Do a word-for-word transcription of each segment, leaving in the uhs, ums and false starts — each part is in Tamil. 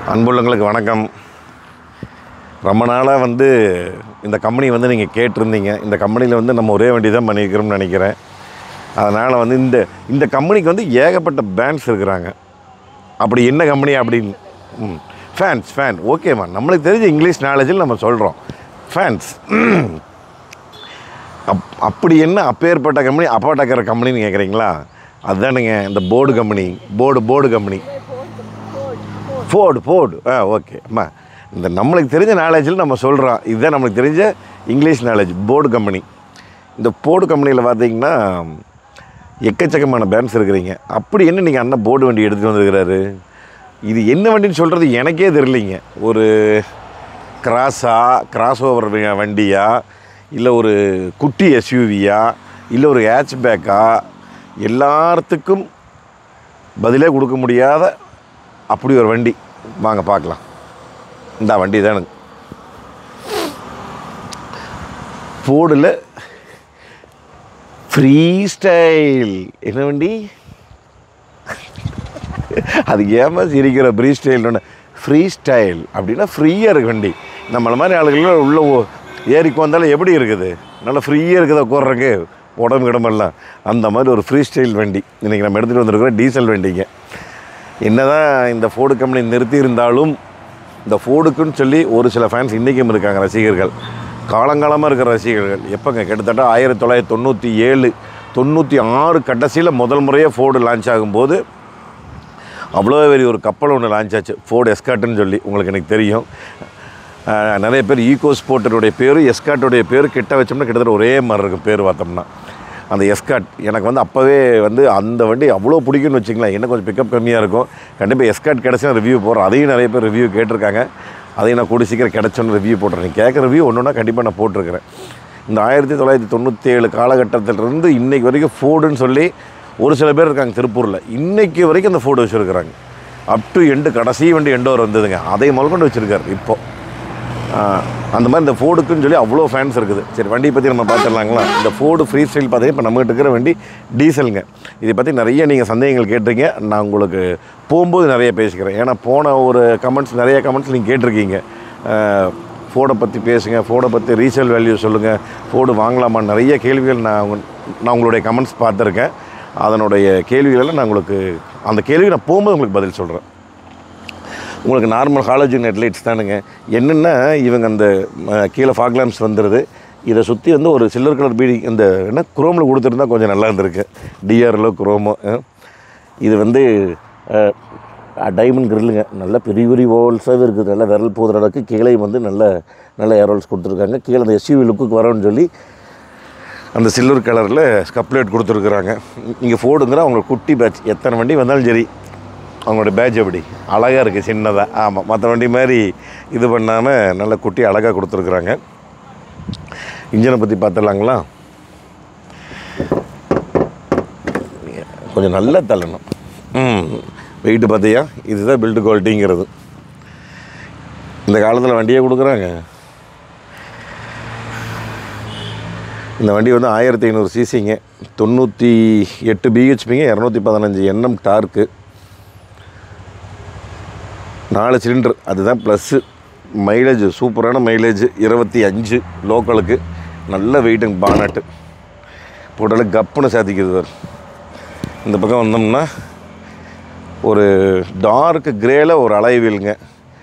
அன்புள்ளங்களுக்கு வணக்கம். ரொம்ப நாளாக வந்து இந்த கம்பெனி வந்து நீங்கள் கேட்டிருந்தீங்க. இந்த கம்பெனியில் வந்து நம்ம ஒரே வண்டி தான் பண்ணியிருக்கிறோம்னு நினைக்கிறேன். அதனால் வந்து இந்த இந்த கம்பெனிக்கு வந்து ஏகப்பட்ட பேண்ட்ஸ் இருக்கிறாங்க. அப்படி என்ன கம்பெனி அப்படின்னு ம் ஃபேன்ஸ் ஃபேன் ஓகேம்மா, நம்மளுக்கு தெரிஞ்ச இங்கிலீஷ் நாலேஜில் நம்ம சொல்கிறோம் ஃபேன்ஸ். அப் அப்படி என்ன அப்பேற்பட்ட கம்பெனி அப்பாட்டக்கிற கம்பெனின்னு கேட்குறீங்களா? அதுதானுங்க இந்த Ford company. Ford Ford company Ford Ford ஆ ஓகே அம்மா, இந்த நம்மளுக்கு தெரிஞ்ச நாலேஜில் நம்ம சொல்கிறோம். இதுதான் நம்மளுக்கு தெரிஞ்ச இங்கிலீஷ் நாலேஜ். Ford company. இந்த போர்டு கம்பெனியில் பார்த்தீங்கன்னா எக்கச்சக்கமான பேண்ட்ஸ் இருக்கிறீங்க. அப்படி என்ன நீங்கள் அண்ணன் போர்டு வண்டி எடுத்துகிட்டு வந்துருக்கிறாரு? இது என்ன வண்டின்னு சொல்கிறது எனக்கே தெரியலைங்க. ஒரு கிராஸா, கிராஸ் ஓவர் வண்டியா, இல்லை ஒரு குட்டி எஸ்யூவியா, இல்லை ஒரு ஹேட்ச்பேக்கா, எல்லாத்துக்கும் பதிலே கொடுக்க முடியாத அப்படி ஒரு வண்டி. வாங்க பார்க்கலாம். இந்த வண்டி தான் எனக்கு ஃபோர்டில் ஃப்ரீ ஸ்டைல். என்ன வண்டி அது ஏமா சிரிக்கிற? ஃப்ரீ ஸ்டைல்னு ஃப்ரீ ஸ்டைல் அப்படின்னா ஃப்ரீயாக இருக்குது வண்டி. நம்மள மாதிரி ஆளுகள் உள்ள ஏறிக்கு வந்தாலும் எப்படி இருக்குது? நல்லா ஃப்ரீயாக இருக்குது உட்கார்றக்கு உடம்பு கிடமெல்லாம். அந்த மாதிரி ஒரு ஃப்ரீ ஸ்டைல் வண்டி இன்றைக்கி நம்ம எடுத்துகிட்டு வந்துருக்கிற டீசல் வண்டிங்க. என்ன தான் இந்த ஃபோர்டு கம்பெனி நிறுத்தி இருந்தாலும் இந்த ஃபோர்டுக்குன்னு சொல்லி ஒரு சில ஃபேன்ஸ் இன்றைக்கும் இருக்காங்க, ரசிகர்கள். காலங்காலமாக இருக்கிற ரசிகர்கள். எப்போங்க? கிட்டத்தட்ட ஆயிரத்தி தொள்ளாயிரத்தி தொண்ணூற்றி ஏழு தொண்ணூற்றி ஆறு கடைசியில் முதல் முறையாக ஃபோர்டு லான்ச் ஆகும்போது அவ்வளோ பெரிய ஒரு கப்பல் ஒன்று லான்ச் ஆச்சு, ஃபோர்டு எஸ்கார்ட்டுன்னு சொல்லி. உங்களுக்கு எனக்கு தெரியும். நிறைய பேர் ஈகோ ஸ்போர்ட்டருடைய பேர், எஸ்கார்ட்டுடைய பேர் கிட்ட வச்சோம்னா கிட்டத்தட்ட ஒரே மாதிரி இருக்கும் பேர் பார்த்தோம்னா. அந்த எஸ்கார்ட் எனக்கு வந்து அப்போவே வந்து அந்த வண்டி அவ்வளோ பிடிக்கும்னு வச்சுங்களேன். என்ன கொஞ்சம் பிக்கப் கம்மியாக இருக்கும். கண்டிப்பாக எஸ்கார்ட் கிடச்சி நான் ரிவ்யூ போடுறேன். அதையும் நிறைய பேர் ரிவ்யூ கேட்டிருக்காங்க. அதையும் நான் கூடி சீக்கிரம் கிடச்சோன்னு ரிவ்யூ போட்டுறேன். நீங்கள் கேட்குற ரிவ்யூ ஒன்று ஒன்றா கண்டிப்பாக நான் போட்டிருக்கிறேன். இந்த ஆயிரத்தி தொள்ளாயிரத்தி தொண்ணூற்றி ஏழு காலகட்டத்திலிருந்து இன்றைக்கு வரைக்கும் ஃபோர்டுன்னு சொல்லி ஒரு சில பேர் இருக்காங்க திருப்பூரில். இன்றைக்கி வரைக்கும் அந்த ஃபோர்டு வச்சுருக்கிறாங்க. அப் டு எண்டு கடைசி வண்டி எண்டோர் வந்ததுங்க. அதை முதல் கொண்டு வச்சுருக்காரு இப்போது. அந்த மாதிரி இந்த ஃபோர்டுக்குன்னு சொல்லி அவ்வளோ ஃபேன்ஸ் இருக்குது. சரி, வண்டியை பற்றி நம்ம பார்த்துடலாங்களா? இந்த ஃபோர்டு ஃப்ரீ ஸ்டைல் பார்த்தீங்கன்னா இப்போ நம்மகிட்ட இருக்கிற வண்டி டீசலுங்க. இதை பற்றி நிறைய நீங்கள் சந்தேகங்கள் கேட்டிருக்கீங்க. நான் உங்களுக்கு போகும்போது நிறைய பேசிக்கிறேன். ஏன்னா போன ஒரு கமெண்ட்ஸ் நிறைய கமெண்ட்ஸ் நீங்கள் கேட்டிருக்கீங்க. ஃபோர்டை பற்றி பேசுங்க, ஃபோர்டை பற்றி ரீசேல் வேல்யூ சொல்லுங்கள், ஃபோர்டு வாங்கலாமா, நிறைய கேள்விகள் நான் நான் உங்களுடைய கமெண்ட்ஸ் பார்த்துருக்கேன். அதனுடைய கேள்விகளை நான் உங்களுக்கு அந்த கேள்வி நான் போகும்போது உங்களுக்கு பதில் சொல்கிறேன். உங்களுக்கு நார்மல் ஹாலோஜன் ஹெட்லைட்ஸ் தானுங்க. என்னென்னா இவங்க அந்த கீழே ஃபாக் லேம்ப்ஸ் வந்துடுது. இதை சுற்றி வந்து ஒரு சில்வர் கலர் பீடி இந்த என்ன குரோமில் கொடுத்துருந்தா கொஞ்சம் நல்லா இருந்திருக்கு. டிஆரில் குரோமோ. இது வந்து டைமண்ட் கிரில்லுங்க. நல்ல பெரிய பெரிய ஓல்ஸாகவே இருக்குது. நல்லா விரல் போகிற அளவுக்கு கீழே வந்து நல்ல நல்ல ஏரோல்ஸ் கொடுத்துருக்காங்க. கீழே அந்த எஸ்யூவி லுக்குக்கு வரோன்னு சொல்லி அந்த சில்வர் கலரில் ஸ்கப்லேட் கொடுத்துருக்குறாங்க. இங்கே ஃபோர்டுங்கிற அவங்க குட்டி பேட்ச். எத்தனை வண்டி வந்தாலும் சரி அவங்களோட பேட்ச் எப்படி அழகாக இருக்குது, சின்னதாக. ஆமாம், மற்ற வண்டி மாதிரி இது பண்ணாமல் நல்ல குட்டி அழகாக கொடுத்துருக்குறாங்க. இன்ஜினை பற்றி பார்த்துடலாங்களா? கொஞ்சம் நல்லா தள்ளணும். ம் வெயிட்டு பார்த்தியா? இதுதான் பில்டு குவாலிட்டிங்கிறது. இந்த காலத்தில் வண்டியே கொடுக்குறாங்க. இந்த வண்டி வந்து ஆயிரத்தி ஐநூறு சிசிங்க, தொண்ணூற்றி எட்டு பிஹெச்பிங்க, இரநூத்தி பதினஞ்சு என்எம் டார்க்கு, நாலு சிலிண்டர். அதுதான் ப்ளஸ்ஸு. மைலேஜ் சூப்பரான மைலேஜ், இருபத்தி அஞ்சு லோக்கலுக்கு. நல்ல வெயிட்டுங்க. பானட்டு போட்டாலும் கப்புன்னு சாத்திக்குது. இந்த பக்கம் வந்தோம்னா ஒரு டார்க் கிரேல ஒரு அலாய் வீலுங்க.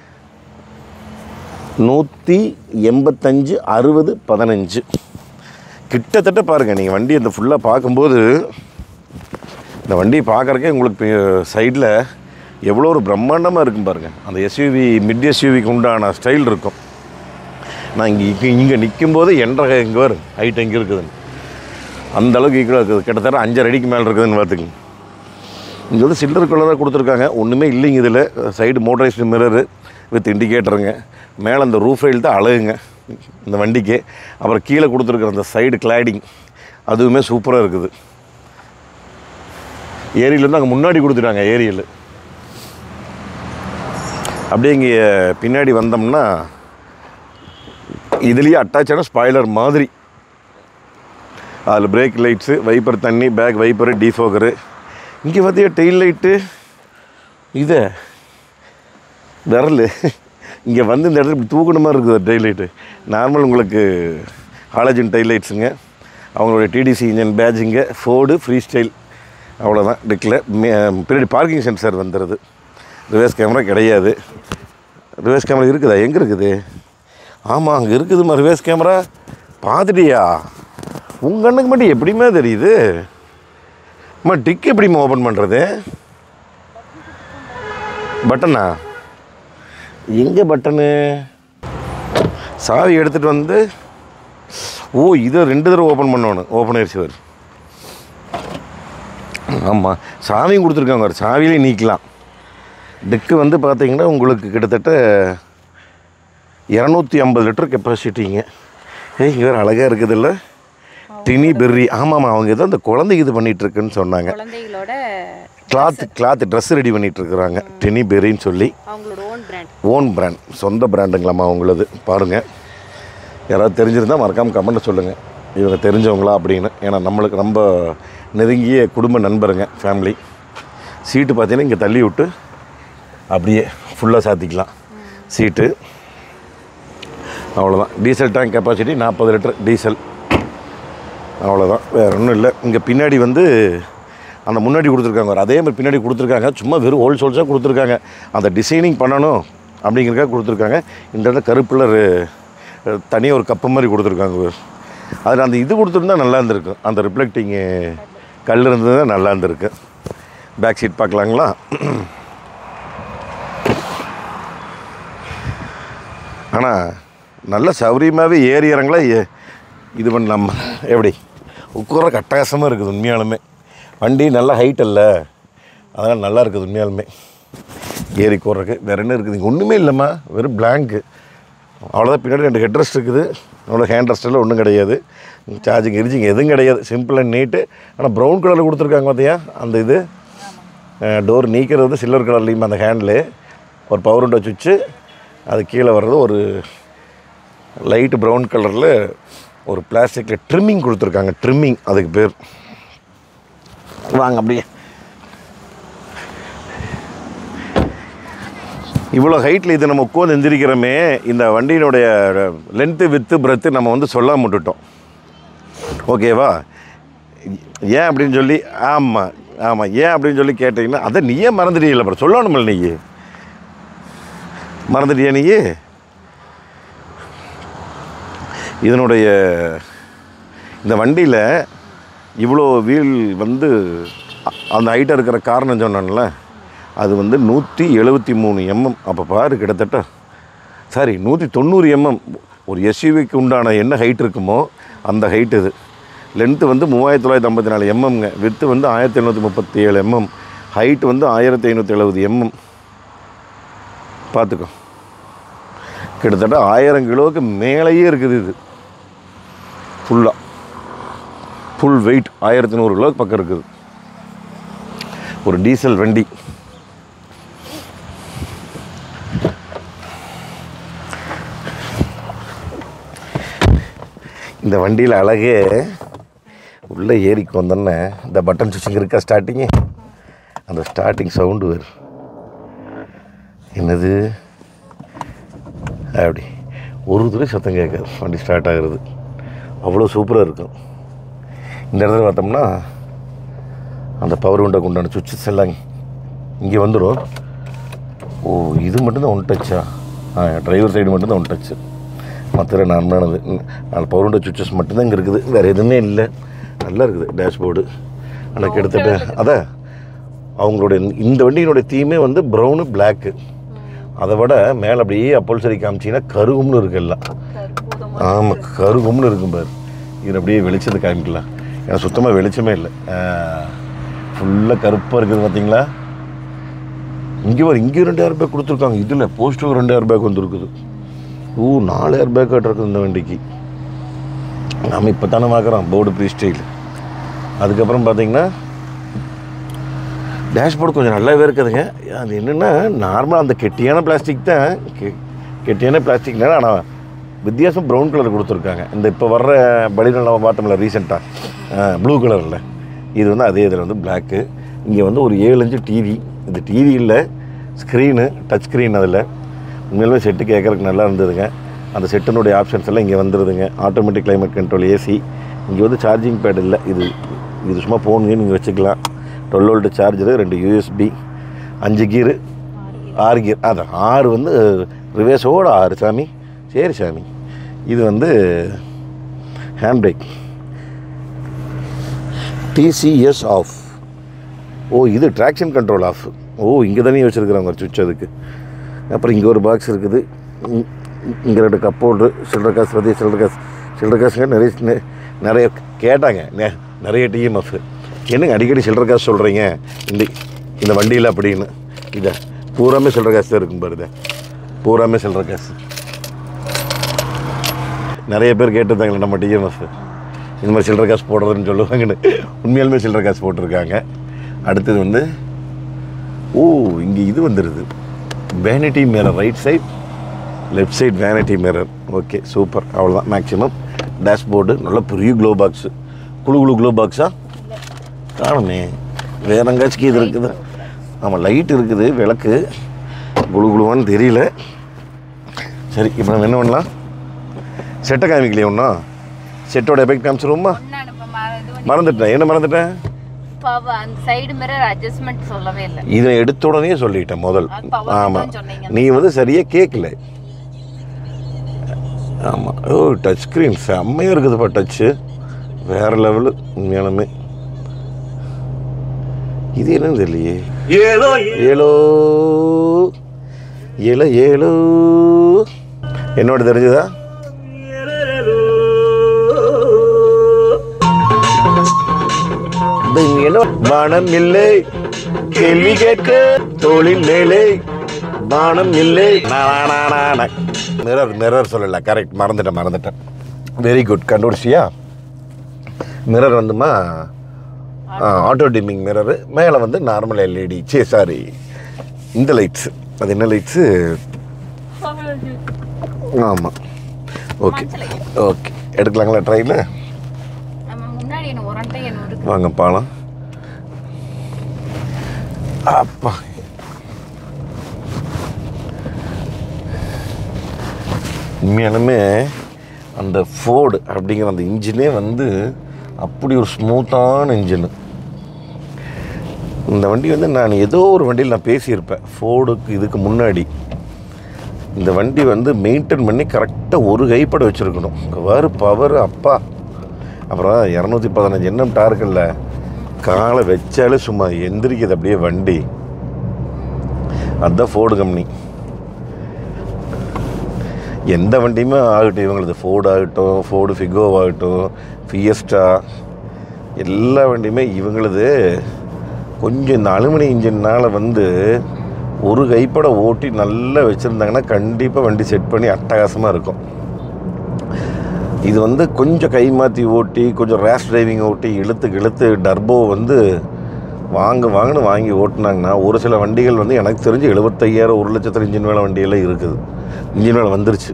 நூற்றி எண்பத்தஞ்சு அறுபது பதினஞ்சு கிட்டத்தட்ட பாருங்கள். நீங்கள் வண்டி இந்த ஃபுல்லாக பார்க்கும்போது இந்த வண்டியை பார்க்குறக்கே உங்களுக்கு சைடில் எவ்வளோ ஒரு பிரம்மாண்டமாக இருக்கும் பாருங்கள். அந்த எஸ்யூவி மிட் எஸ்யூவிக்கு உண்டான ஸ்டைல் இருக்கும். நான் இங்கே இங்கே நிற்கும்போது என்ற இங்கே வரும் ஹைட் எங்கே இருக்குதுன்னு அந்த அளவுக்கு ஈக்குவலாக இருக்குது. கிட்டத்தட்ட அஞ்சரை அடிக்கு மேலே இருக்குதுன்னு பார்த்துக்குங்க. இங்கே வந்து சில்வர் கலராக கொடுத்துருக்காங்க. ஒன்றுமே இல்லைங்க இதில். சைடு மோட்டரைஸ்டு மிரரு வித் இண்டிகேட்டருங்க. மேலே அந்த ரூஃப் ரைல் தான் அழகுங்க இந்த வண்டிக்கு. அப்புறம் கீழே கொடுத்துருக்குற அந்த சைடு கிளாடிங் அதுவுமே சூப்பராக இருக்குது. ஏரியல் வந்து அங்கே முன்னாடி கொடுத்துட்டாங்க. ஏரியல் அப்படியே இங்கே பின்னாடி வந்தோம்னா இதுலேயே அட்டாச்சான ஸ்பாய்லர் மாதிரி. அதில் பிரேக் லைட்ஸு, வைப்பர் தண்ணி, பேக் வைப்பரு, டீஃபோக்கரு. இங்கே பார்த்தியா டெயில் லைட்டு. இதை விரல் இங்கே வந்து இந்த இடத்துல இப்படி தூக்கண மாதிரி இருக்குது டைலைட்டு. நார்மல் உங்களுக்கு ஹாலஜன் டைலைட்ஸுங்க, அவங்களுடைய டிடிசி இன்ஜின் பேட்ஜிங்க, ஃபோர்டு ஃப்ரீ ஸ்டைல், அவ்வளோதான். டிக்கில் பின்னாடி பார்க்கிங் சென்சார் வந்துடுது. ரிவர்ஸ் கேமரா கிடையாது. ரிவர்ஸ் கேமரா இருக்குதா? எங்கே இருக்குது? ஆமாம், அங்கே இருக்குதுமா ரிவர்ஸ் கேமரா. பார்த்துட்டியா? உங்கள் கண்ணுக்கு மட்டும் எப்படிமா தெரியுது? அம்மா டிக் எப்படிம்மா ஓப்பன் பண்ணுறது? பட்டனா? எங்கே பட்டனு? சாவி எடுத்துகிட்டு வந்து, ஓ இதை ரெண்டு தடவை ஓப்பன் பண்ணணும். ஓப்பன் ஆயிடுச்சு வரு. ஆமாம், சாவியும் கொடுத்துருக்காங்க. ஒரு சாவியிலே நீக்கலாம். டிக்கு வந்து பார்த்தீங்கன்னா உங்களுக்கு கிட்டத்தட்ட இரநூத்தி ஐம்பது லிட்டர் கெப்பாசிட்டிங்க. ஏய் இங்கே வேறு அழகாக இருக்குது இல்லை? Tiny Berry. ஆமாம்மா, அவங்க ஏதோ அந்த குழந்தைக்கு இது பண்ணிகிட்ருக்குன்னு சொன்னாங்க. கிளாத் கிளாத் ட்ரெஸ் ரெடி பண்ணிகிட்ருக்குறாங்க. டினி பெர்ரின்னு சொல்லி ஓன் பிராண்ட், சொந்த பிராண்டுங்களாம்மா அவங்களது. பாருங்கள், யாராவது தெரிஞ்சிருந்தால் மறக்காமல் கமெண்ட்டில் சொல்லுங்கள் இவங்க தெரிஞ்சவங்களா அப்படின்னு. ஏன்னா நம்மளுக்கு ரொம்ப நெருங்கிய குடும்ப நண்பருங்க, ஃபேமிலி. சீட்டு பார்த்தீங்கன்னா இங்கே தள்ளி விட்டு அப்படியே ஃபுல்லாக சாத்திக்கலாம் சீட்டு. அவ்வளோதான். டீசல் டேங்க் கெப்பாசிட்டி நாற்பது லிட்டர் டீசல். அவ்வளோதான், வேறு ஒன்றும் இல்லை. இங்கே பின்னாடி வந்து அந்த முன்னாடி கொடுத்துருக்காங்க, ஒரு அதே மாதிரி பின்னாடி கொடுத்துருக்காங்க. சும்மா வெறும் ஹோல் சோல்ஸாக கொடுத்துருக்காங்க. அந்த டிசைனிங் பண்ணணும் அப்படிங்கிறக்காக கொடுத்துருக்காங்க. இந்த இடத்துல கருப்பில் தனியாக ஒரு கப்பு மாதிரி கொடுத்துருக்காங்க. அதில் அந்த இது கொடுத்துருந்தா நல்லா இருந்திருக்கு. அந்த ரிஃப்ளெக்டிங்கு கல் இருந்தது நல்லா இருந்திருக்கு. பேக் சீட் பார்க்கலாங்களா? ஆனால் நல்ல சௌரியமாகவே ஏறி இறங்கலாம். இது பண்ணலாம். எப்படி உட்கார கட்டாசமாக இருக்குது உண்மையாலுமே. வண்டி நல்லா ஹைட் இல்லை, அதனால் நல்லா இருக்குது உண்மையாலுமே ஏறி போடுறதுக்கு. வேறு என்ன இருக்குது? இங்கே ஒன்றுமே இல்லைம்மா, வெறும் பிளாங்க்கு, அவ்வளோதான். பின்னாடி ரெண்டு ஹெட் ரெஸ்ட் இருக்குது, அவ்வளோ ஹேண்ட் ரெஸ்ட்டெல்லாம் ஒன்றும் கிடையாது. சார்ஜிங் எரிஞ்சிங் எதுவும் கிடையாது. Simple and neat. ஆனால் ப்ரௌன் கலரில் கொடுத்துருக்காங்க பார்த்தியா? அந்த இது டோர் நீக்கிறது வந்து சில்வர் கலர்லேயும் அந்த ஹேண்டில் ஒரு பவர் விண்டோ சுவிட்சு, அது கீழே வர்றது ஒரு லைட்டு ப்ரௌன் கலரில் ஒரு பிளாஸ்டிக்கில் ட்ரிம்மிங் கொடுத்துருக்காங்க. ட்ரிம்மிங் அதுக்கு பேர். வாங்க அப்படியே. இவ்வளோ ஹைட்டில் இது நம்ம உட்காந்து எந்திரிக்கிறோமே, இந்த வண்டியினுடைய லென்த்து வித்து பிரெத்து நம்ம வந்து சொல்லாம விட்டுட்டோம். ஓகேவா? ஏன் அப்படின்னு சொல்லி, ஆமாம் ஆமாம் ஏன் அப்படின்னு சொல்லி கேட்டிங்கன்னா, அதை நீயே மறந்துட்டீங்களா? அப்புறம் சொல்லணுமில்ல, நீ மறந்துட்டியா? நீ இதனுடைய இந்த வண்டியில் இவ்வளோ வீல் வந்து அந்த ஹைட்டாக இருக்கிற காரணம் சொன்னான்ல, அது வந்து நூற்றி எழுபத்தி மூணு எம்எம். அப்போ பாரு, கிட்டத்தட்ட சாரி நூற்றி தொண்ணூறு எம்எம். ஒரு எஸ்யூவிக்கு உண்டான என்ன ஹைட் இருக்குமோ அந்த ஹைட் இது. லென்த்து வந்து மூவாயிரத்தி தொள்ளாயிரத்தி ஐம்பத்தி நாலு எம்எம்ங்க. வித்து வந்து ஆயிரத்தி எண்ணூற்றி முப்பத்தி ஏழு எம்எம். ஹைட் வந்து ஆயிரத்தி ஐநூற்றி எழுபது எம்எம். பார்த்துக்கோ, கிட்டத்தட்ட ஆயிரம் கிலோவுக்கு மேலேயே இருக்குது. இது ஃபுல்லாக ஃபுல் வெயிட் ஆயிரத்தி நூறு கிலோவுக்கு பக்கம் இருக்குது. ஒரு டீசல் வண்டி. இந்த வண்டியில் அழகே உள்ளே ஏறிக்கு வந்தோன்னே இந்த பட்டன் சுவிட்சிங் இருக்கா ஸ்டார்டிங்கு, அந்த ஸ்டார்டிங் சவுண்டு வரும். என்னது அப்படி ஒரு துறை சத்தம் கேட்காது வண்டி ஸ்டார்ட் ஆகிறது. அவ்வளோ சூப்பராக இருக்கும். இந்த இடத்துல பார்த்தோம்னா அந்த பவர் விண்டோக்கு உண்டான சுவிட்சஸ் எல்லாம் இங்கே வந்துடும். ஓ, இது மட்டும்தான் ஒன் டச்சா? ஆ, டிரைவர் சைடு மட்டும்தான் ஒன் டச்சு. மற்ற நார்மலானது அந்த பவர் விண்டோ சுவிட்சஸ் மட்டும்தான் இங்கே இருக்குது. வேறு எதுவுமே இல்லை. நல்லா இருக்குது டேஷ்போர்டு. ஆனால் கிட்டத்தட்ட அதான் அவங்களுடைய இந்த வண்டியினுடைய தீமே வந்து ப்ரௌனு பிளாக்கு. அதை விட மேலே அப்படியே அப்போல்சரி காமிச்சிங்கன்னா கருகும்னு இருக்குது எல்லாம். ஆமாம், கருகும்னு இருக்கும் பாரு. இது அப்படியே வெளிச்சத்தை காமிக்கலாம். ஏன்னா சுத்தமாக வெளிச்சமே இல்லை, ஃபுல்லாக கருப்பாக இருக்குது. பார்த்தீங்களா? இங்கே வர இங்கே ரெண்டு ஏர் பேக் கொடுத்துருக்காங்க. இதில் போஸ்ட்டு ரெண்டு ஏர் பேக் வந்துருக்குது. ஓ, நாலு ஏர் பேக் இருக்குது இந்த வண்டிக்கு. நாம் இப்போ தானே பார்க்குறோம் போர்டு ஃப்ரீஸ்டைல். அதுக்கப்புறம் பார்த்தீங்கன்னா டேஷ்போர்டு கொஞ்சம் நல்லாவே இருக்குதுங்க. அது என்னென்னா நார்மலாக அந்த கெட்டியான பிளாஸ்டிக் தான், கெ கெட்டியான பிளாஸ்டிக்னா, ஆனால் வித்தியாசம் ப்ரௌன் கலர் கொடுத்துருக்காங்க. இந்த இப்போ வர்ற பலியில் நம்ம பார்த்தோம்ல ரீசெண்டாக ப்ளூ கலரில், இது வந்து அதே இதில் வந்து பிளாக்கு. இங்கே வந்து ஒரு ஏழு இன்ச்சு டிவி. இந்த டிவி இல்லை, ஸ்க்ரீனு டச் ஸ்க்ரீன் அதில் உண்மையிலுமே செட்டு கேட்குறதுக்கு நல்லா இருந்ததுங்க. அந்த செட்டினுடைய ஆப்ஷன்ஸ் எல்லாம் இங்கே வந்துடுதுங்க. Automatic climate control, AC. இங்கே வந்து சார்ஜிங் பேட் இல்லை. இது இது சும்மா ஃபோனுங்க நீங்கள் வச்சுக்கலாம். டுவெல் வோல்ட்டு சார்ஜரு, ரெண்டு யூஎஸ்பி, அஞ்சு கீரு, ஆறு கீர். அதான் ஆறு வந்து ரிவேர்ஸோட ஆறு சாமி. சரி சாமி. இது வந்து ஹேண்ட் பிரேக், டிசிஎஸ் ஆஃப். ஓ இது ட்ராக்ஷன் கண்ட்ரோல் ஆஃப். ஓ இங்கே தானே வச்சுருக்குறாங்க ஒரு சுவிட்ச் அதுக்கு. அப்புறம் இங்கே ஒரு பாக்ஸ் இருக்குது. இங்கே ரெண்டு கப் ஹோல்டரு, சில்லற காசு பற்றி சில்லற காசு சில்லற காசுங்க நிறைய நிறைய கேட்டாங்க. நிறைய டிஎம்எஃப் என்னங்க அடிக்கடி சில்லற காசு சொல்கிறீங்க இந்த இந்த வண்டியில் அப்படின்னு. இதை பூராமே சில்லற காசு தான் இருக்கும் பாருங்க, பூராமே சில்லற காசு. நிறைய பேர் கேட்டிருந்தாங்களே நம்ம டிஎம்எஃப் இந்த மாதிரி சில்லற காசு போடுறதுன்னு சொல்லுவாங்கன்னு. உண்மையாலுமே சில்லற காசு போட்டிருக்காங்க. அடுத்தது வந்து ஓ இங்கே இது வந்துடுது, vanity mirror. Right side left side vanity mirror. Okay super. அவ்வளோதான் மேக்ஸிமம். டேஷ்போர்டு நல்ல பெரிய க்ளோ பாக்ஸு. குழு குழு க்ளோ பாக்ஸா காணுமே. வேற எங்காச்சுக்கு இது இருக்குது. ஆமாம் லைட் இருக்குது, விளக்கு. குழு குழுவான்னு தெரியல. சரி இப்போ நம்ம என்ன பண்ணலாம், செட்டை காமிக்கலையே ஒன்றா. செட்டோட எஃபெக்ட் காமிச்சிருவோமா? மறந்துட்டேன். என்ன மறந்துட்டேன்? இதை எடுத்த உடனே சொல்லிட்டேன் முதல். ஆமாம் நீ வந்து சரியாக கேட்கல. ஆமாம். ஓ டச் ஸ்க்ரீன் செம்மையாக இருக்குதுப்பா. டச்சு வேறு லெவலு உண்மையாலுமே. இது என்னன்னு தெரியலையே. ஏலோ ஏலோ ஏலோ ஏலோ என்னோட தெரிஞ்சுதா? பானம் இல்லை கேள்வி கேட்க தோளின் மேலே பானம் இல்லை. மிரர் மிரர் சொல்லல, கரெக்ட். மறந்துட்டேன் மறந்துட்டேன் வெரி குட். கண்டுபிடிச்சியா? மிரர் வந்துமா ஆட்டோ டிமிங் மிரரு. மேலே வந்து நார்மல் எல்இடி. சே சாரி இந்த லைட்ஸ். அது என்ன லைட்ஸு? ஆமாம். ஓகே ஓகே எடுக்கலாங்களா ட்ரையில்? வாங்க பாலம். அப்பா உண்மையாலுமே அந்த ஃபோர்டு அப்படிங்கிற அந்த இன்ஜினே வந்து அப்படி ஒரு ஸ்மூத்தான இன்ஜினு. இந்த வண்டி வந்து நான் ஏதோ ஒரு வண்டியில் நான் பேசியிருப்பேன் ஃபோர்டுக்கு இதுக்கு முன்னாடி. இந்த வண்டி வந்து மெயின்டைன் பண்ணி கரெக்டாக ஒரு கைப்பட வச்சுருக்கணும். வேறு பவர் அப்பா. அப்புறம் இரநூத்தி பதினஞ்சு எண்ணம் டார்க்கில் காலை வச்சாலே சும்மா எந்திரிக்குது அப்படியே வண்டி. அதுதான் ஃபோர்டு கம்பெனி. எந்த வண்டியுமே ஆகட்டும், இவங்களது ஃபோர்டு ஆகட்டும், ஃபோர்டு ஃபிகோ ஆகட்டும், ஃபியஸ்டா, எல்லா வண்டியுமே இவங்களது கொஞ்சம் இந்த அலுமினி இன்ஜின்னால் வந்து ஒரு கைப்பட ஓட்டி நல்லா வச்சுருந்தாங்கன்னா கண்டிப்பாக வண்டி செட் பண்ணி அட்டகாசமாக இருக்கும். இது வந்து கொஞ்சம் கை மாற்றி ஓட்டி கொஞ்சம் ரேஷ் டிரைவிங் ஓட்டி இழுத்துக்கு இழுத்து டர்போ வந்து வாங்க வாங்கன்னு வாங்கி ஓட்டினாங்கன்னா ஒரு சில வண்டிகள் வந்து எனக்கு தெரிஞ்சு எழுபத்தையாயிரம் ஒரு லட்சத்தில் இன்ஜின் வேலை வண்டியெல்லாம் இருக்குது. இன்ஜின் வேலை வந்துருச்சு.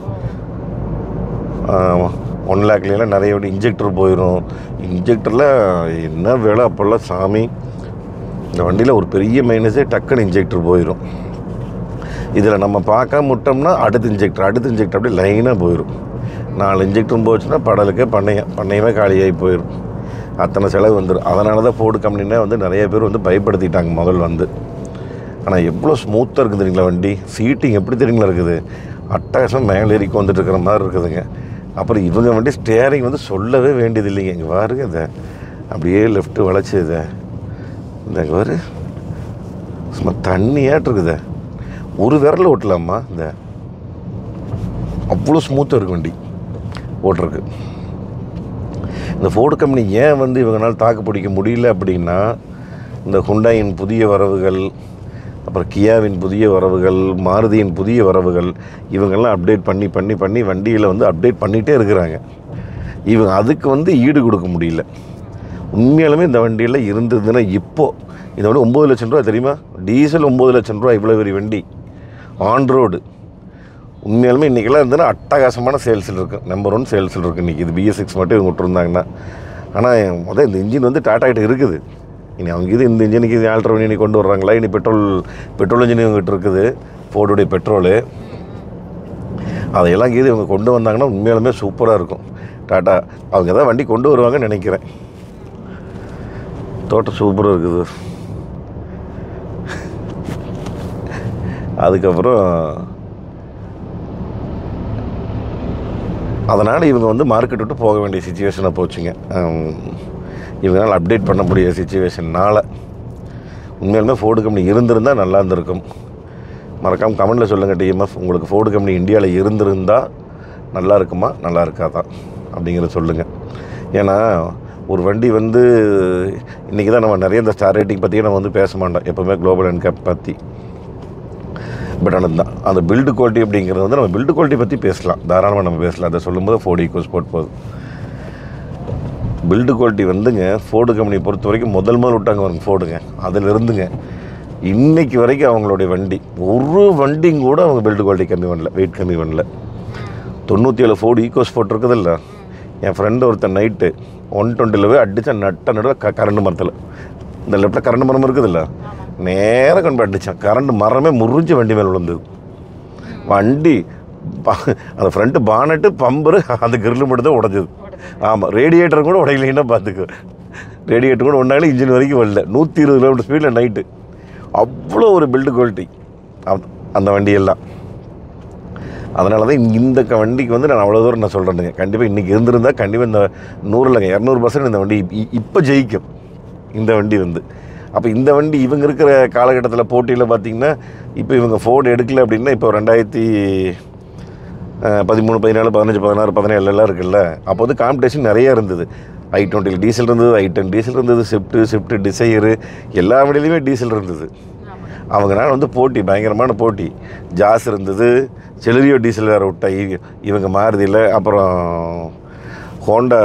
ஒன் லேக்லாம் நிறைய வண்டி இன்ஜெக்டர் போயிடும். இன்ஜெக்டரில் என்ன வேலை அப்போல்லாம் சாமி. இந்த வண்டியில் ஒரு பெரிய மைனஸே டக்குன்னு இன்ஜெக்டர் போயிடும். இதில் நம்ம பார்க்காம விட்டோம்னா அடுத்த இன்ஜெக்டர் அடுத்த இன்ஜெக்டர் அப்படியே லைனாக போயிடும். நாலு இன்ஜெக்டரும் போச்சுன்னா படலுக்கே பண்ணையம் பண்ணையமே காலியாகி போயிடும். அத்தனை செலவு வந்துடும். அதனால தான் ஃபோர்டு கம்பெனினே வந்து நிறைய பேர் வந்து பயப்படுத்திட்டாங்க முதல் வந்து. ஆனால் எவ்வளோ ஸ்மூத்தாக இருக்குது தெரியுங்களா வண்டி. சீட்டிங் எப்படி தெரியுங்களா இருக்குது, அட்டகாசம் மேலே ஏறிக்கு வந்துட்டு இருக்கிற மாதிரி இருக்குதுங்க. அப்புறம் இவங்க வண்டி ஸ்டேரிங் வந்து சொல்லவே வேண்டியது இல்லைங்க. இங்கே பாருங்க இதை அப்படியே லெஃப்ட்டு வளைச்சி இதை இந்த பாரு சும்மா தண்ணியாட்டு இருக்குதே. ஒரு விரல் ஓட்டலாமா இந்த அவ்வளோ ஸ்மூத்தாக இருக்குது வண்டி ஓட்டுறக்கு. இந்த ஃபோர்டு கம்பெனி ஏன் வந்து இவங்களால் தாக்கு பிடிக்க முடியல அப்படின்னா இந்த ஹுண்டாயின் புதிய வரவுகள், அப்புறம் கியாவின் புதிய வரவுகள், மாருதியின் புதிய வரவுகள், இவங்கெல்லாம் அப்டேட் பண்ணி பண்ணி பண்ணி வண்டியில் வந்து அப்டேட் பண்ணிகிட்டே இருக்கிறாங்க. இவங்க அதுக்கு வந்து ஈடு கொடுக்க முடியல. உண்மையாலுமே இந்த வண்டியில் இருந்ததுன்னா இப்போது இந்த வண்டி ஒம்பது லட்சம் ரூபா தெரியுமா? டீசல் ஒம்பது லட்சம் ரூபா இவ்வளோ பெரிய வண்டி ஆன் ரோடு. உண்மையாலுமே இன்றைக்கெல்லாம் இருந்ததுன்னா அட்டகாசமான சேல்ஸில் இருக்குது. நம்பர் ஒன் சேல்ஸில் இருக்குது இன்றைக்கி. இது பிஎஸ் சிக்ஸ் மட்டும் இவங்க விட்டுருந்தாங்கன்னா. ஆனால் முதல் இந்த இன்ஜின் வந்து டாட்டா கிட்ட இருக்குது. இனி அவங்க இது இந்த இன்ஜினுக்கு இது ஆல்ட்ரு பண்ணி கொண்டு வர்றாங்களா, இனி பெட்ரோல் பெட்ரோல் இன்ஜின் இவங்ககிட்ட இருக்குது, ஃபோர்டுடைய பெட்ரோலு. அதையெல்லாம் இது இவங்க கொண்டு வந்தாங்கன்னா உண்மையாலுமே சூப்பராக இருக்கும். டாட்டா அவங்க தான் வண்டி கொண்டு வருவாங்கன்னு நினைக்கிறேன். தோட்டம் சூப்பராக இருக்குது. அதுக்கப்புறம் அதனால் இவங்க வந்து மார்க்கெட் விட்டு போக வேண்டிய சுச்சுவேஷனை போச்சுங்க. இவங்களால் அப்டேட் பண்ண முடியாத சுச்சுவேஷன்னால் உண்மையிலுமே ஃபோர்டு கம்பெனி இருந்திருந்தால் நல்லா இருந்திருக்கும். மறக்காமல் கமெண்டில் சொல்லுங்கள் டிஎம்எஃப், உங்களுக்கு ஃபோர்டு கம்பெனி இந்தியாவில் இருந்திருந்தால் நல்லா இருக்குமா நல்லா இருக்காதா அப்படிங்கிறத சொல்லுங்கள். ஏன்னா ஒரு வண்டி வந்து இன்றைக்கி தான் நம்ம நிறைய இந்த ஸ்டார் ரேட்டிங் பற்றியே நம்ம வந்து பேச மாட்டோம் எப்போவுமே, குளோபல் என்கேப் பற்றி. பட் ஆனால் தான் அந்த பில்டு குவாலிட்டி அப்படிங்கிறது வந்து நம்ம பில்டு குவாலிட்டி பற்றி பேசலாம், தாராளமாக நம்ம பேசலாம். அதை சொல்லும்போது ஃபோர்டு ஈக்கோ ஸ்போர்ட் போகுது. பில்டு குவாலிட்டி வந்துங்க ஃபோர்டு கம்பெனியை பொறுத்த வரைக்கும் முதல் முதல் விட்டாங்க வருங்க ஃபோர்டுங்க. அதில் இருந்துங்க இன்றைக்கி வரைக்கும் அவங்களுடைய வண்டி ஒரு வண்டியும் கூட அவங்க பில்டு குவாலிட்டி கம்மி பண்ணல, வெயிட் கம்மி பண்ணல. தொண்ணூற்றி ஏழு ஃபோர்டு ஈக்கோ ஸ்போர்ட் இருக்குது இல்லை, என் ஃப்ரெண்டு ஒருத்தன் நைட்டு ஒன் டுவெண்ட்டியில் போய் அடித்தா நட்ட நடுவில் க கரண்ட் மரத்தில், இந்த லெஃப்ட்டில் கரண்ட் மரம் இருக்குதுல்ல, நேராக கொண்டு போய் அடித்தான். கரண்ட் மரமே முறிஞ்சு வண்டி மேலே விழுந்தது. வண்டி அந்த ஃப்ரண்ட்டு பானட்டு பம்பரு அந்த கிரில்லு மட்டும் தான் உடஞ்சது. ஆமாம், ரேடியேட்டர் கூட உடையலைன்னா பார்த்துக்கு, ரேடியேட்டர் கூட ஒன்றாலும் இன்ஜின் வரைக்கும் வரல. நூற்றி இருபது கிலோமீட்டர் ஸ்பீடில் நைட்டு. அவ்வளோ ஒரு பில்டு குவாலிட்டி அந்த வண்டியெல்லாம். அதனால தான் இந்த வண்டிக்கு வந்து நான் அவ்வளோ தூரம் நான் சொல்கிறேனுங்க. கண்டிப்பாக இன்றைக்கி இருந்திருந்தால் கண்டிப்பாக இந்த நூறுலங்க இரநூறு பர்சன்ட் இந்த வண்டி இப்போ ஜெயிக்கும் இந்த வண்டி வந்து. அப்போ இந்த வண்டி இவங்க இருக்கிற காலகட்டத்தில் போட்டியில் பார்த்திங்கன்னா இப்போ இவங்க ஃபோர்டு எடுக்கலை அப்படின்னா இப்போ ரெண்டாயிரத்தி பதிமூணு பதினாலு பதினஞ்சு பதினாறு பதினேழுலாம் இருக்குல்ல, அப்போ வந்து காம்படிஷன் நிறையா இருந்தது. ஐ டுவெண்ட்டியில் டீசல் இருந்தது, ஐ டென் டீசல் இருந்தது, ஸ்விஃப்ட்டு ஸ்விஃப்ட்டு டிசைரு எல்லா வண்டியிலையுமே டீசல் இருந்தது. அவங்கனால வந்து போட்டி பயங்கரமான போட்டி. ஜாஸ் இருந்தது, செலரியோ டீசல் வேறு விட்டா இவங்க மாறுதில்லை. அப்புறம் ஹோண்டா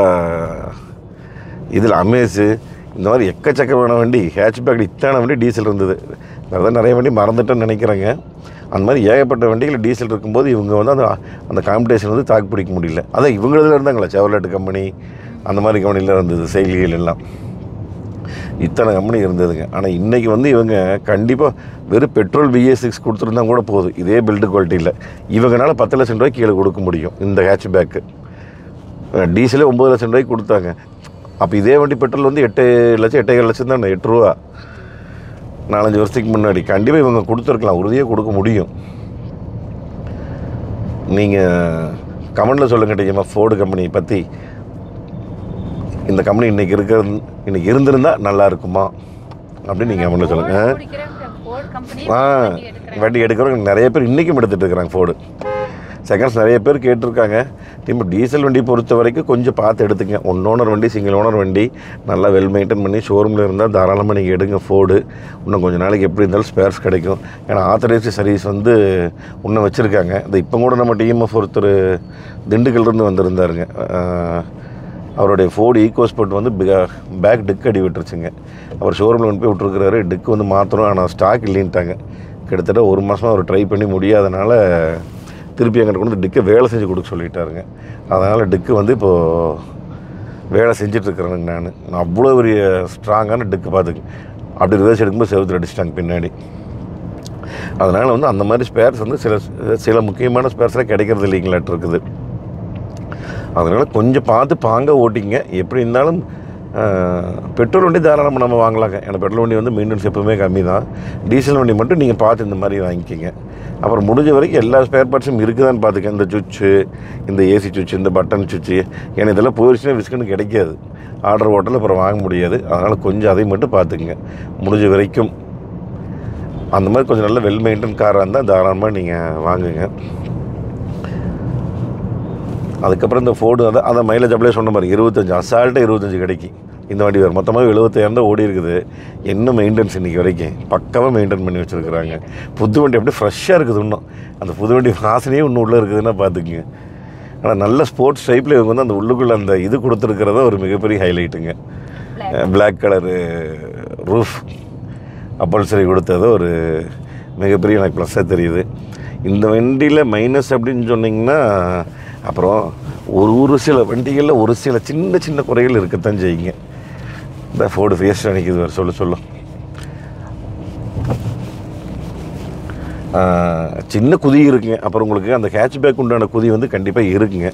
இதில் அமேஸு, இந்த மாதிரி எக்கச்சக்கமான வண்டி, ஹேட்ச்பேக்கில் இத்தான வண்டி டீசல் இருந்தது. அதான் நிறைய வண்டி மறந்துட்டேன்னு நினைக்கிறேங்க. அந்த மாதிரி ஏகப்பட்ட வண்டிகள் டீசல் இருக்கும்போது இவங்க வந்து அந்த அந்த காம்படிஷன் வந்து தாக்கு பிடிக்க முடியல. அதான் இவங்களதில் இருந்தாங்களே செவர்லெட் கம்பெனி, அந்த மாதிரி கம்பெனியில் இருந்தது, செயலிகள் எல்லாம் இத்தனை கம்பெனி இருந்ததுங்க. ஆனால் இன்றைக்கி வந்து இவங்க கண்டிப்பாக வெறும் பெட்ரோல் பிஎஸ் சிக்ஸ் கொடுத்துருந்தா கூட போதும், இதே பில்டு குவாலிட்டியில் இவங்கனால பத்து லட்சம் ரூபாய்க்கு கீழே கொடுக்க முடியும். இந்த ஹேட்ச்பேக்கு டீசலே ஒம்பது லட்சம் ரூபாய்க்கு கொடுத்தாங்க. அப்போ இதே வண்டி பெட்ரோல் வந்து எட்டு லட்சம் எட்டே ஏழு லட்சம் தானே, எட்டு ரூபா நாலஞ்சு வருஷத்துக்கு முன்னாடி. கண்டிப்பாக இவங்க கொடுத்துருக்கலாம், உறுதியாக கொடுக்க முடியும். நீங்கள் கமெண்டில் சொல்லுங்கள் டிஎம்எஃப், ஃபோர்டு கம்பெனி பற்றி இந்த கம்பெனி இன்றைக்கி இருக்கிறது இன்றைக்கி இருந்திருந்தால் நல்லா இருக்குமா அப்படின்னு நீங்கள் கமெண்டில் சொல்லுங்கள். ஆ வண்டி எடுக்கிறவங்க நிறைய பேர் இன்றைக்கும் எடுத்துகிட்டு இருக்கிறாங்க ஃபோர்டு செகண்ட்ஸ். நிறைய பேர் கேட்டிருக்காங்க. திரும்ப டீசல் வண்டி பொறுத்த வரைக்கும் கொஞ்சம் பார்த்து எடுத்துங்க. ஒன் ஓனர் வண்டி, சிங்கிள் ஓனர் வண்டி, நல்லா வெல் மெயின்டைன் பண்ணி ஷோரூமில் இருந்தால் தாராளமாக நீங்கள் எடுங்க ஃபோர்டு. இன்னும் கொஞ்சம் நாளைக்கு எப்படி இருந்தாலும் ஸ்பேர்ஸ் கிடைக்கும். ஏன்னா ஆத்தரைஸ்டு சர்வீஸ் வந்து இன்னும் வச்சுருக்காங்க. இந்த இப்போ கூட நம்ம டிஎம்எஃப் ஒருத்தர் திண்டுக்கல்லேருந்து வந்திருந்தாருங்க. அவருடைய ஃபோர்டு ஈக்கோ ஸ்போர்ட் வந்து பேக் டிக் அடி விட்டுருச்சுங்க. அவர் ஷோரூமில் கொண்டு போய் விட்டுருக்குறாரு. டிக்கு வந்து மாற்றணும், ஆனால் ஸ்டாக் இல்லைன்ட்டாங்க. கிட்டத்தட்ட ஒரு மாதமாக அவர் ட்ரை பண்ணி முடியாதனால திருப்பி எங்கிட்ட கொண்டு டிக்கை வேலை செஞ்சு கொடுக்க சொல்லிட்டாருங்க. அதனால் டிக்கு வந்து இப்போது வேலை செஞ்சிட்ருக்குறேனுங்க. நான் நான் அவ்வளோ பெரிய ஸ்ட்ராங்கான டிக்கு பார்த்துக்கு அப்படி ரிவர்ஸ் எடுக்கும்போது செவத்தில் அடிச்சிட்டாங்க பின்னாடி. அதனால் வந்து அந்த மாதிரி ஸ்பேர்ஸ் வந்து சில சில முக்கியமான ஸ்பேர்ஸ்லாம் கிடைக்கிறது இல்லைங்களாட்டு இருக்குது. அதனால் கொஞ்சம் பார்த்து பாங்க ஓட்டிங்க. எப்படி இருந்தாலும் பெட்ரோல் வண்டி தாராளமாக நம்ம வாங்கலாங்க. ஏன்னா பெட்ரோல் வண்டி வந்து மெயின்டெனன்ஸ் எப்போவுமே கம்மி தான். டீசல் வண்டி மட்டும் நீங்கள் பார்த்து இந்த மாதிரி வாங்கிக்கிங்க. அப்புறம் முடிஞ்ச வரைக்கும் எல்லா ஸ்பேர் பார்ட்ஸும் இருக்குதான்னு பார்த்துக்க. இந்த சுவிட்சு, இந்த ஏசி சுவிட்சு, இந்த பட்டன் சுவிட்சு, ஏன்னா இதெல்லாம் போயிடுச்சுன்னா விஸ்குன்னு கிடைக்காது. ஆர்டர் ஓட்டலில் அப்புறம் வாங்க முடியாது. அதனால் கொஞ்சம் அதை மட்டும் பார்த்துக்குங்க முடிஞ்ச வரைக்கும். அந்த மாதிரி கொஞ்சம் நல்ல வெல் மெயின்டைன் காராக இருந்தால் தாராளமாக நீங்கள் வாங்குங்க. அதுக்கப்புறம் இந்த ஃபோர்டு அதை அதை மைலேஜ் அப்படியே சொன்ன மாதிரி இருபத்தஞ்சி அசால்ட்டாக இருபத்தஞ்சி கிடைக்கி. இந்த வண்டி வேறு மொத்தமாக எழுபத்தாயிரம் தான் ஓடி இருக்குது. என்ன மெயின்டெனன்ஸ் இன்றைக்கி வரைக்கும் பக்காவாக மெயின்டைன் பண்ணி வச்சுருக்குறாங்க. புது வண்டி அப்படியே ஃப்ரெஷ்ஷாக இருக்குது. இன்னும் அந்த புது வண்டி வாசனையே இன்னும் உள்ளே இருக்குதுன்னா பார்த்துக்குங்க. ஆனால் நல்ல ஸ்போர்ட்ஸ் டைப்பில் இவங்க வந்து அந்த உள்ளுக்குள்ளே அந்த இது கொடுத்துருக்கிறத ஒரு மிகப்பெரிய ஹைலைட்டுங்க. பிளாக் கலரு ரூஃப் அப்பல்சரி கொடுத்தது ஒரு மிகப்பெரிய எனக்கு ப்ளஸ்ஸாக தெரியுது. இந்த வண்டியில் மைனஸ் அப்படின்னு சொன்னிங்கன்னா அப்புறம் ஒரு ஒரு சில வண்டிகளில் ஒரு சில சின்ன சின்ன குறைகள் இருக்கத்தான் செய்யுங்க. இந்த ஃபோர்டு ஃபேஸ்ட்டாக நிற்கிது வேறு சொல்ல சொல்லும். சின்ன குதி இருக்குங்க. அப்புறம் உங்களுக்கு அந்த ஹேட்ச்பேக் உண்டான குதி வந்து கண்டிப்பாக இருக்குங்க.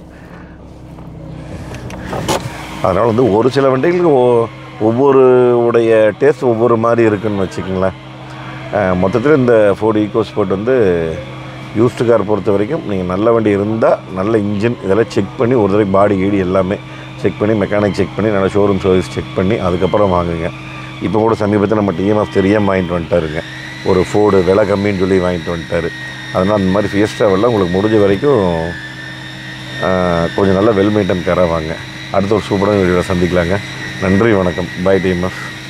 அதனால் வந்து ஒரு சில வண்டிகளுக்கு ஒவ்வொரு உடைய டேஸ்ட் ஒவ்வொரு மாதிரி இருக்குதுன்னு வச்சுக்கோங்களேன். மொத்தத்தில் இந்த ஃபோர்டு ஈகோ ஸ்போர்ட் வந்து யூஸ்டு கார் பொறுத்த வரைக்கும் நீங்கள் நல்ல வண்டி இருந்தால் நல்ல இன்ஜின் இதெல்லாம் செக் பண்ணி ஒரு தடவை பாடி கீடி எல்லாமே செக் பண்ணி மெக்கானிக் செக் பண்ணி நல்ல ஷோரூம் சர்வீஸ் செக் பண்ணி அதுக்கப்புறம் வாங்குங்க. இப்போ கூட சமீபத்தில் நம்ம டிஎம்எஃப் தெரியாமல் வாங்கிட்டு வந்துட்டாருங்க. ஒரு ஃபோர்டு விலை கம்மின்னு சொல்லி வாங்கிட்டு வந்துட்டார். அதனால் அந்த மாதிரி ஃபியஸ்டாவெல்லாம் உங்களுக்கு முடிஞ்ச வரைக்கும் கொஞ்சம் நல்லா வெல் மெயின்டைன் காராக வாங்க. அடுத்த ஒரு சூப்பரான வீடியோவில் சந்திக்கலாங்க. நன்றி, வணக்கம். Bye TMF.